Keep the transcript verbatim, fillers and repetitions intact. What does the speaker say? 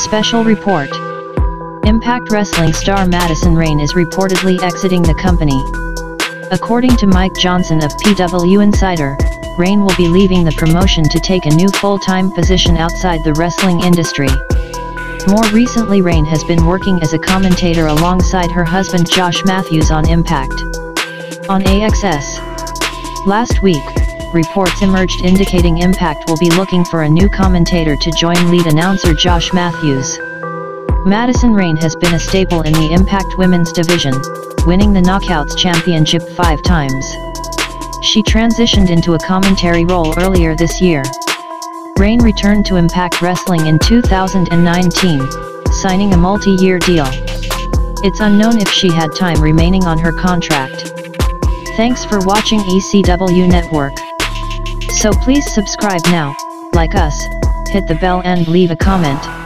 Special report. Impact Wrestling star Madison Rayne is reportedly exiting the company. According to Mike Johnson of P W Insider, Rayne will be leaving the promotion to take a new full-time position outside the wrestling industry. More recently, Rayne has been working as a commentator alongside her husband Josh Matthews on Impact. On A X S. Last week, reports emerged indicating Impact will be looking for a new commentator to join lead announcer Josh Matthews. Madison Rayne has been a staple in the Impact Women's division, winning the Knockouts Championship five times. She transitioned into a commentary role earlier this year. Rayne returned to Impact Wrestling in two thousand nineteen, signing a multi-year deal. It's unknown if she had time remaining on her contract. Thanks for watching E C W Network. So please subscribe now, like us, hit the bell and leave a comment.